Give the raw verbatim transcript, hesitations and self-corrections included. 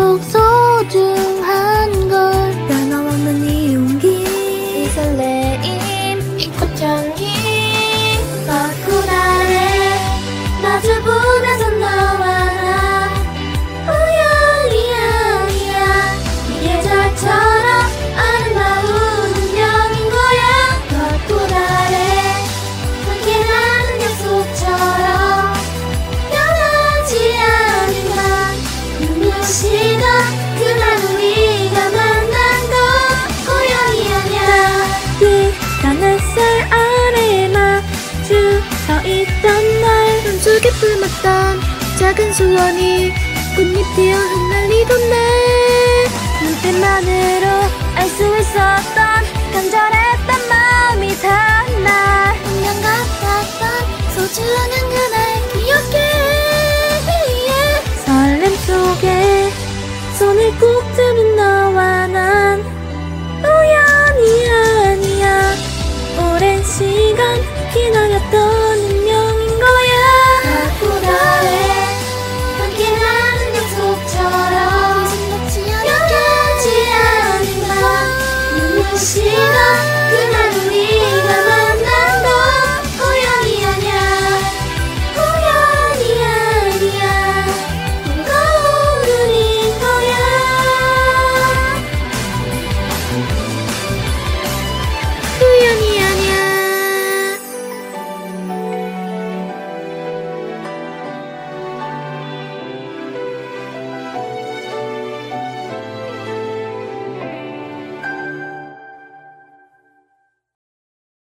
갈수록 소중한 걸 변함없는 이 용기 이 설레임 이 꽃향기 벚꽃 아래 마주보면서 너와 나 우연이 아니야 이 계절처럼 아름다운 운명인 거야 벚꽃 아래 함께하는 약속처럼 변하지 않은 날 분명 시간 그날 우리가 만난 건 우연이 아니야 네가 햇살 아래에 마주 서 있던 날 눈속에 품었던 작은 소원이 꽃잎 되어 흩날리던데 눈빛만으로 알 수 있었던 간절했던 마음이 닿날 운명 같았던 소중한 그날 기억해 설렘 속에 손을 꼭 잡은 너와 난 우연이 아니야 오랜 시간 기다렸던